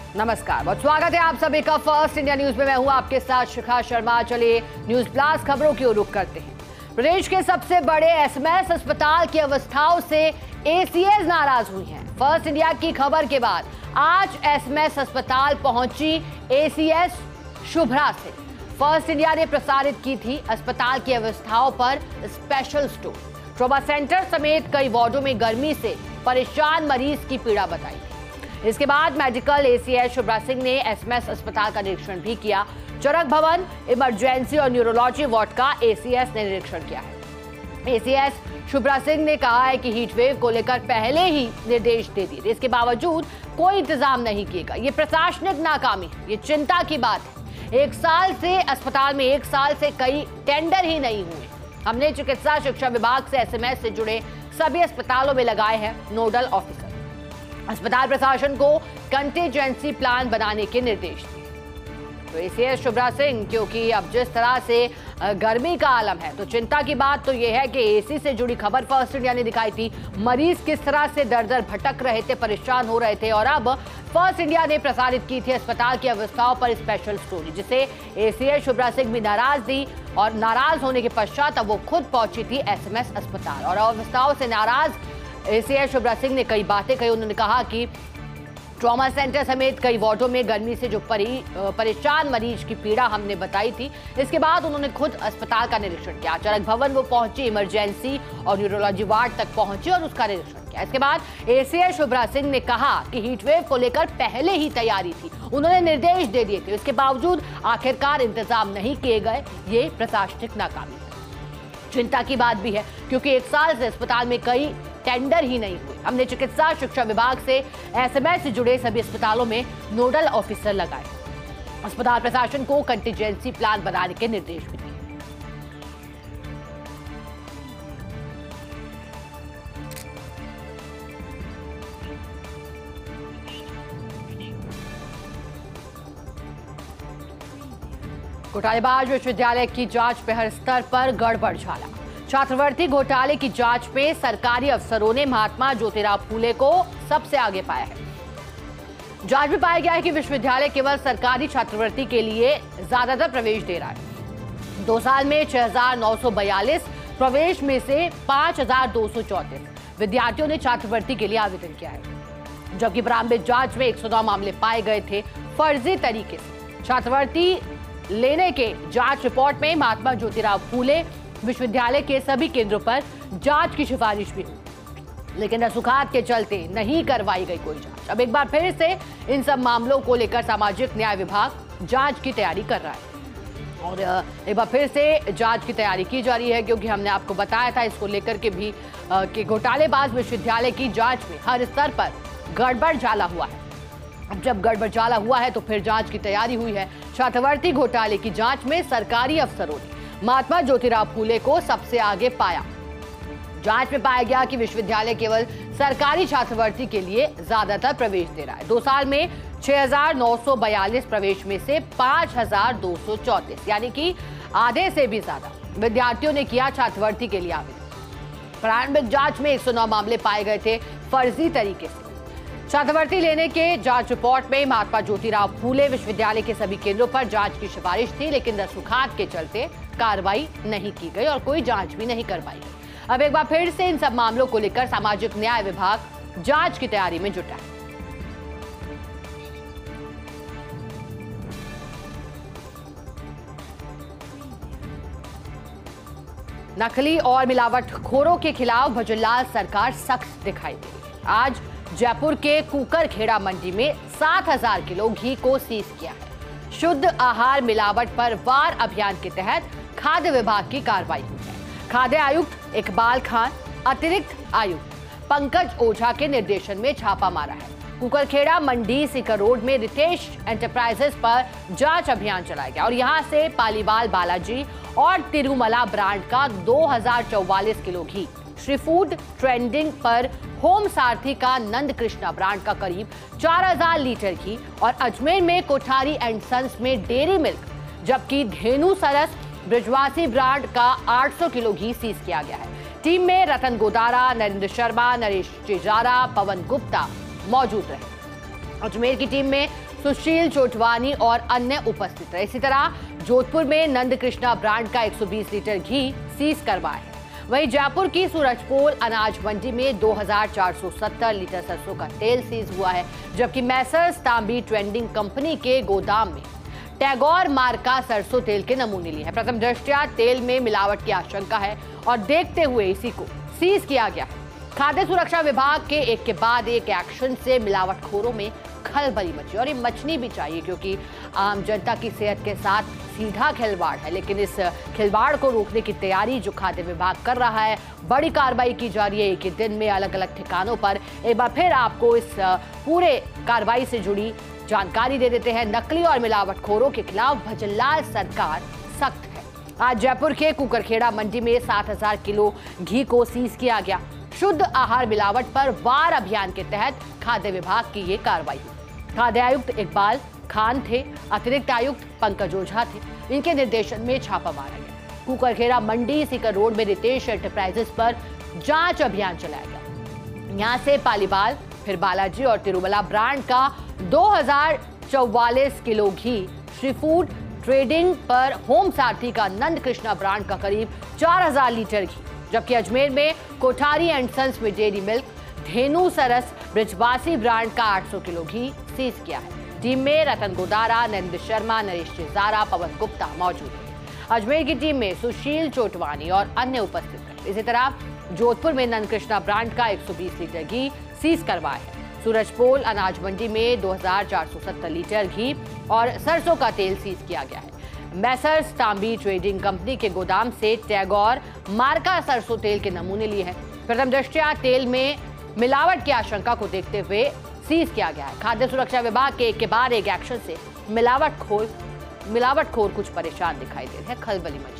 नमस्कार, बहुत स्वागत है आप सभी का फर्स्ट इंडिया न्यूज में। मैं हूं आपके साथ शिखा शर्मा। चलिए न्यूज ब्लास्ट खबरों की ओर रुख करते हैं। प्रदेश के सबसे बड़े एसएमएस अस्पताल की अवस्थाओं से एसीएस नाराज हुई हैं। फर्स्ट इंडिया की खबर के बाद आज एसएमएस अस्पताल पहुंची ACS Shubhra Singh. First India ने प्रसारित की थी अस्पताल की अवस्थाओं पर स्पेशल स्टोरी। ट्रॉमा सेंटर समेत कई वार्डों में गर्मी से परेशान मरीज की पीड़ा बताई। इसके बाद मेडिकल एसीएस शुभ्रा सिंह ने एसएमएस अस्पताल का निरीक्षण भी किया। चरक भवन, इमरजेंसी और न्यूरोलॉजी वार्ड का एसीएस ने निरीक्षण किया है। एसीएस शुभ्रा सिंह ने कहा है कि हीट वेव को लेकर पहले ही निर्देश दे दिए, इसके बावजूद कोई इंतजाम नहीं किएगा। ये प्रशासनिक नाकामी है, ये चिंता की बात है। एक साल से अस्पताल में कई टेंडर ही नहीं हुए। हमने चिकित्सा शिक्षा विभाग से एसएमएस से जुड़े सभी अस्पतालों में लगाए हैं नोडल ऑफिसर। अस्पताल प्रशासन को कंटीजेंसी प्लान बनाने के निर्देश दिए। तो एसीएस शुभ्रा सिंह, क्योंकि अब जिस तरह से गर्मी का आलम है, तो चिंता की बात तो यह है कि एसी से जुड़ी खबर फर्स्ट इंडिया ने दिखाई थी। मरीज किस तरह से दर दर भटक रहे थे, परेशान हो रहे थे, और अब फर्स्ट इंडिया ने प्रसारित की थी अस्पताल की अवस्थाओं पर स्पेशल स्टोरी, जिसे एसीएस शुभ्रा सिंह भी नाराज थी। और नाराज होने के पश्चात अब वो खुद पहुंची थी एसएमएस अस्पताल। और अवस्थाओं से नाराज एसीएस शुभ्रा सिंह ने कई बातें कही। उन्होंने कहा कि ट्रॉमा सेंटर समेत कई वार्डों में गर्मी से जो परेशान मरीज की पीड़ा हमने बताई थी, इसके बाद उन्होंने खुद अस्पताल का निरीक्षण किया। चरक भवन वो पहुंची, इमरजेंसी और न्यूरोलॉजी वार्ड तक पहुंची और उसका निरीक्षण किया। इसके बाद एसीएस शुभ्रा सिंह ने कहा कि हीटवेव को लेकर पहले ही तैयारी थी, उन्होंने निर्देश दे दिए थे, इसके बावजूद आखिरकार इंतजाम नहीं किए गए। ये प्रशासनिक नाकामी है। चिंता की बात भी है, क्योंकि एक साल से अस्पताल में कई टेंडर ही नहीं हुए। हमने चिकित्सा शिक्षा विभाग से एसएमएस से जुड़े सभी अस्पतालों में नोडल ऑफिसर लगाए। अस्पताल प्रशासन को कंटीजेंसी प्लान बनाने के निर्देश भी दिए। घोटालेबाज विश्वविद्यालय की जांच में हर स्तर पर गड़बड़ झाला। छात्रवृत्ति घोटाले की जांच में सरकारी अफसरों ने महात्मा ज्योतिराव फूले को सबसे आगे पाया है। जांच में पाया गया है कि विश्वविद्यालय केवल सरकारी छात्रवृत्ति के लिए ज्यादातर प्रवेश दे रहा है। 2 साल में 6,942 प्रवेश में से 5,234 विद्यार्थियों ने छात्रवृत्ति के लिए आवेदन किया है, जबकि प्रारंभिक जांच में 109 मामले पाए गए थे फर्जी तरीके से। छात्रवृत्ति लेने के जांच रिपोर्ट में महात्मा ज्योतिराव फूले विश्वविद्यालय के सभी केंद्रों पर जांच की सिफारिश भी हुई, लेकिन रसूखात के चलते नहीं करवाई गई कोई जांच। अब एक बार फिर से इन सब मामलों को लेकर सामाजिक न्याय विभाग जांच की तैयारी कर रहा है और एक बार फिर से जांच की तैयारी की जा रही है, क्योंकि हमने आपको बताया था इसको लेकर के भी कि घोटालेबाज विश्वविद्यालय की जांच में हर स्तर पर गड़बड़ झाला हुआ है। अब जब गड़बड़ झाला हुआ है तो फिर जांच की तैयारी हुई है। छात्रवृत्ति घोटाले की जांच में सरकारी अफसरों ने महात्मा ज्योतिराव फूले को सबसे आगे पाया। जांच में पाया गया कि विश्वविद्यालय केवल सरकारी छात्रवृत्ति के लिए ज्यादातर प्रवेश दे रहा है। 2 साल में 6,942 प्रवेश में से 5,234 यानी कि आधे से भी ज्यादा विद्यार्थियों ने किया छात्रवृत्ति के लिए आवेदन। प्रारंभिक जांच में 109 मामले पाए गए थे फर्जी तरीके से। छात्रवृत्ति लेने के जांच रिपोर्ट में महात्मा ज्योतिराव फूले विश्वविद्यालय के सभी केंद्रों पर जांच की सिफारिश थी, लेकिन रसूखात के चलते कार्रवाई नहीं की गई और कोई जांच भी नहीं करवाई गई। अब एक बार फिर से इन सब मामलों को लेकर सामाजिक न्याय विभाग जांच की तैयारी में जुटा है। नकली और मिलावटखोरों के खिलाफ भजनलाल सरकार सख्त दिखाई दी। आज जयपुर के कुकरखेड़ा मंडी में 7,000 किलो घी को सीज किया है। शुद्ध आहार मिलावट पर वार अभियान के तहत खाद्य विभाग की कार्रवाई हुई है। खाद्य आयुक्त इकबाल खान, अतिरिक्त आयुक्त पंकज ओझा के निर्देशन में छापा मारा है। कुकरखेड़ा मंडी सीकर रोड में रितेश एंटरप्राइजेस पर जांच अभियान चलाया गया और यहां से पालीवाल बालाजी और तिरुमला ब्रांड का 2,044 किलो घी, श्री फूड ट्रेंडिंग पर होम सारथी का नंद कृष्णा ब्रांड का करीब 4,000 लीटर घी और अजमेर में कोठारी एंड सन्स में डेयरी मिल्क, जबकि धेनु सरस ब्रजवासी ब्रांड का 800 किलो घी सीज किया गया है। टीम में रतन गोदारा, नरेंद्र शर्मा, नरेश चिजारा, पवन गुप्ता मौजूद रहे। अजमेर की टीम में सुशील चोटवानी और अन्य उपस्थित रहे। इसी तरह जोधपुर में नंद कृष्णा ब्रांड का 120 लीटर घी सीज करवाया है। वहीं जयपुर की सूरजपोल अनाज मंडी में 2470 लीटर सरसों का तेल सीज हुआ है, जबकि मैसर्स तांबी ट्रेडिंग कंपनी के गोदाम में टैगोर मार्का सरसों तेल के नमूने लिए हैं। प्रथम दृष्टया तेल में मिलावट की आशंका है और देखते हुए इसी को सीज किया गया है। खाद्य सुरक्षा विभाग के एक के बाद एक एक्शन से मिलावटखोरों में खलबली मची, और ये मचनी भी चाहिए क्योंकि आम जनता की सेहत के साथ सीधा खिलवाड़ है। लेकिन इस खिलवाड़ को रोकने की तैयारी जो खाद्य विभाग कर रहा है, बड़ी कार्रवाई की जा रही है एक ही दिन में अलग अलग ठिकानों पर। एक बार फिर आपको इस पूरे कार्रवाई से जुड़ी जानकारी दे देते हैं। नकली और मिलावटखोरों के खिलाफ भजनलाल सरकार सख्त है। आज जयपुर के कुकरखेड़ा मंडी में 7000 किलो घी को सीज किया गया। शुद्ध आहार मिलावट पर वार अभियान के तहत खाद्य विभाग की ये कार्रवाई हुई। खाद्य आयुक्त इकबाल खान थे, अतिरिक्त आयुक्त पंकज ओझा थे। इनके निर्देशन में छापा मारा गया। कुकरखेड़ा मंडी सीकर रोड में रितेश एंटरप्राइजेस पर जांच अभियान चलाया गया। यहां से पालीबाल, फिर बालाजी और तिरुमला ब्रांड का 2044 किलो घी, श्री फूड ट्रेडिंग पर होम सारथी का नंद कृष्णा ब्रांड का करीब 4000 लीटर घी, जबकि अजमेर में कोठारी एंड सन्स में dairy milk, Dhenu Saras Brijwasi brand का 800 किलो घी सीज किया है। टीम में रतन गोदारा, नरेंद्र शर्मा, नरेश चिजारा, पवन गुप्ता मौजूद है। अजमेर की टीम में सुशील चोटवानी और अन्य उपस्थित रहे। इसी तरह जोधपुर में नंद कृष्णा ब्रांड का 120 लीटर घी सीज करवाया है। सूरजपोल अनाज मंडी में 2470 लीटर घी और सरसों का तेल सीज किया गया है। मैसर्स तांबी ट्रेडिंग कंपनी के गोदाम से टैगोर मार्का सरसों तेल के नमूने लिए हैं। प्रथम दृष्टया तेल में मिलावट की आशंका को देखते हुए सीज किया गया है। खाद्य सुरक्षा विभाग के एक के बाद एक एक्शन से मिलावटखोर कुछ परेशान दिखाई दे रहे हैं। खलबली मची।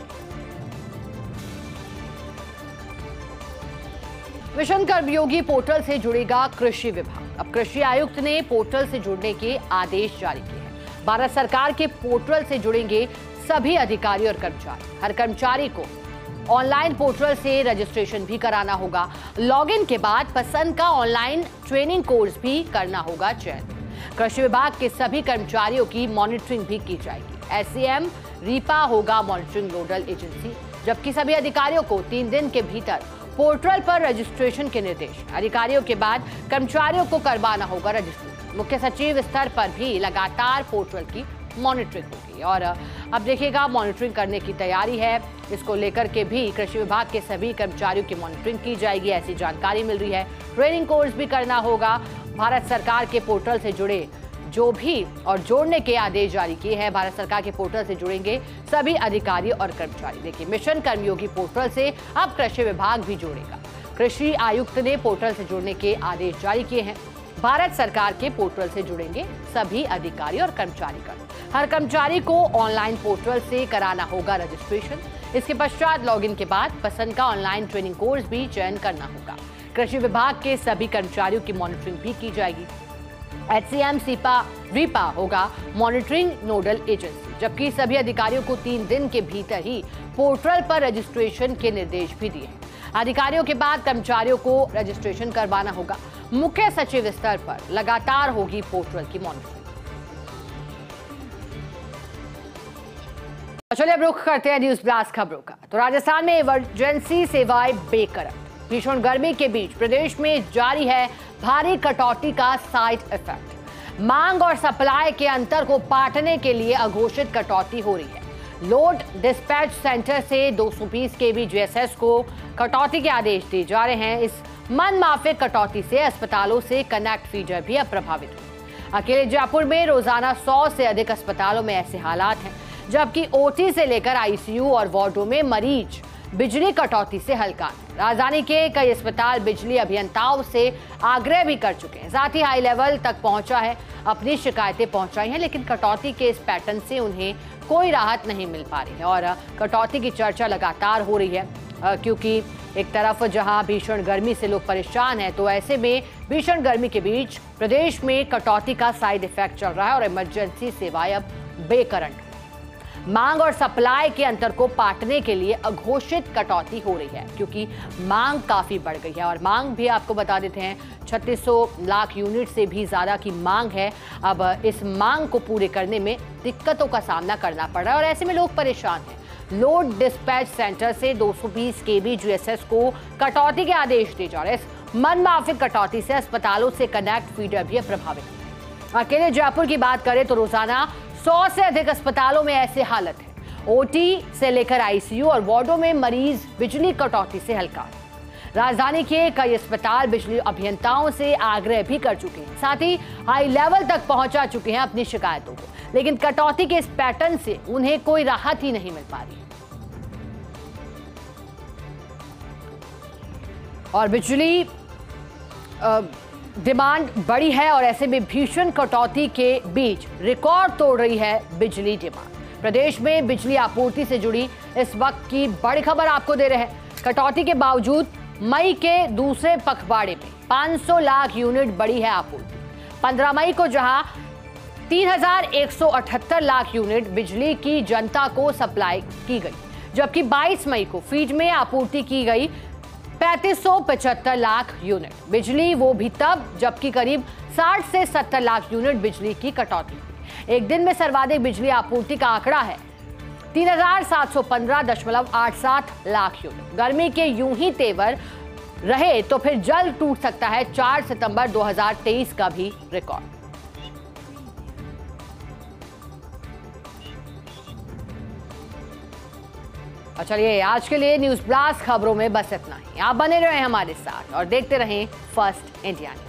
मिशन कर्मयोगी पोर्टल से जुड़ेगा कृषि विभाग। अब कृषि आयुक्त ने पोर्टल से जुड़ने के आदेश जारी किए हैं। भारत सरकार के पोर्टल से जुड़ेंगे सभी अधिकारी और कर्मचारी। हर कर्मचारी को ऑनलाइन पोर्टल से रजिस्ट्रेशन भी कराना होगा। लॉगिन के बाद पसंद का ऑनलाइन ट्रेनिंग कोर्स भी करना होगा चयन। कृषि विभाग के सभी कर्मचारियों की मॉनिटरिंग भी की जाएगी। एससीएम रीपा होगा मॉनिटरिंग नोडल एजेंसी, जबकि सभी अधिकारियों को 3 दिन के भीतर पोर्टल पर रजिस्ट्रेशन के निर्देश। अधिकारियों के बाद कर्मचारियों को करवाना होगा रजिस्ट्रेशन। मुख्य सचिव स्तर पर भी लगातार पोर्टल की मॉनिटरिंग होगी और अब देखिएगा मॉनिटरिंग करने की तैयारी है। इसको लेकर के भी कृषि विभाग के सभी कर्मचारियों की मॉनिटरिंग की जाएगी, ऐसी जानकारी मिल रही है। ट्रेनिंग कोर्स भी करना होगा। भारत सरकार के पोर्टल से जुड़े जो भी और जोड़ने के आदेश जारी किए हैं। भारत सरकार के पोर्टल से जुड़ेंगे सभी अधिकारी और कर्मचारी। देखिए, मिशन कर्मयोगी पोर्टल से अब कृषि विभाग भी जोड़ेगा। कृषि आयुक्त ने पोर्टल से जुड़ने के आदेश जारी किए हैं। भारत सरकार के पोर्टल से जुड़ेंगे सभी अधिकारी और कर्मचारी। हर कर्मचारी को ऑनलाइन पोर्टल से कराना होगा रजिस्ट्रेशन। इसके पश्चात लॉगिन के बाद पसंद का ऑनलाइन ट्रेनिंग कोर्स भी चयन करना होगा। कृषि विभाग के सभी कर्मचारियों की मॉनिटरिंग भी की जाएगी। एचसीएम रीपा होगा मॉनिटरिंग नोडल एजेंसी, जबकि सभी अधिकारियों को 3 दिन के भीतर ही पोर्टल पर रजिस्ट्रेशन के निर्देश भी दिए हैं। अधिकारियों के बाद कर्मचारियों को रजिस्ट्रेशन करवाना होगा। मुख्य सचिव स्तर पर लगातार होगी पोर्टल की मॉनिटरिंग। चलिए अब रुख करते हैं न्यूज ब्लास्ट खबरों का। तो राजस्थान में इमरजेंसी सेवाएं बेकरार। भीषण गर्मी के बीच प्रदेश में जारी है भारी कटौती का साइड इफेक्ट। मांग और सप्लाई के अंतर को पाटने के लिए अघोषित कटौती हो रही है। लोड डिस्पैच सेंटर से 220 केवी जीएसएस को कटौती के आदेश दिए जा रहे हैं। इस मनमाफिक कटौती से अस्पतालों से कनेक्ट फीडर भी अब प्रभावित हुए। अकेले जयपुर में रोजाना 100 से अधिक अस्पतालों में ऐसे हालात हैं, जबकि ओटी से लेकर आईसीयू और वार्डों में मरीज बिजली कटौती से हल्का। राजधानी के कई अस्पताल बिजली अभियंताओं से आग्रह भी कर चुके हैं, साथ ही हाई लेवल तक पहुंचा है, अपनी शिकायतें पहुंचाई हैं, लेकिन कटौती के इस पैटर्न से उन्हें कोई राहत नहीं मिल पा रही है। और कटौती की चर्चा लगातार हो रही है, क्योंकि एक तरफ जहां भीषण गर्मी से लोग परेशान हैं, तो ऐसे में भीषण गर्मी के बीच प्रदेश में कटौती का साइड इफेक्ट चल रहा है और इमरजेंसी सेवाएं अब बेकरंट। मांग और सप्लाई के अंतर को पाटने के लिए अघोषित कटौती हो रही है, क्योंकि मांग काफी बढ़ गई है। और मांग भी आपको बता देते हैं 3600 लाख यूनिट से भी ज्यादा की मांग है। अब इस मांग को पूरे करने में दिक्कतों का सामना करना पड़ रहा है और ऐसे में लोग परेशान हैं। लोड डिस्पैच सेंटर से 220 केबी जीएसएस को कटौती के आदेश दिए जा रहे हैं। इस मनमाफिक कटौती से अस्पतालों से कनेक्ट फीडर भी प्रभावित है। अकेले जयपुर की बात करें तो रोजाना 100 से अधिक अस्पतालों में ऐसे हालत है। ओटी से लेकर आईसीयू और वार्डों में मरीज बिजली कटौती से हल्का। राजधानी के कई अस्पताल बिजली अभियंताओं से आग्रह भी कर चुके हैं, साथ ही हाई लेवल तक पहुंचा चुके हैं अपनी शिकायतों को, लेकिन कटौती के इस पैटर्न से उन्हें कोई राहत ही नहीं मिल पा रही। और बिजली डिमांड बढ़ी है और ऐसे में भीषण कटौती के बीच रिकॉर्ड तोड़ रही है बिजली डिमांड। प्रदेश में बिजली आपूर्ति से जुड़ी इस वक्त की बड़ी खबर आपको दे रहे हैं। कटौती के बावजूद मई के दूसरे पखवाड़े में 500 लाख यूनिट बढ़ी है आपूर्ति। 15 मई को जहां 3178 लाख यूनिट बिजली की जनता को सप्लाई की गई, जबकि 22 मई को फीड में आपूर्ति की गई 3575 लाख यूनिट बिजली, वो भी तब जबकि करीब 60 से 70 लाख यूनिट बिजली की कटौती हुई। एक दिन में सर्वाधिक बिजली आपूर्ति का आंकड़ा है 3715.87 लाख यूनिट। गर्मी के यूं ही तेवर रहे तो फिर जल्द टूट सकता है 4 सितंबर 2023 का भी रिकॉर्ड। और चलिए आज के लिए न्यूज ब्लास्ट खबरों में बस इतना ही। आप बने रहे हमारे साथ और देखते रहें फर्स्ट इंडिया।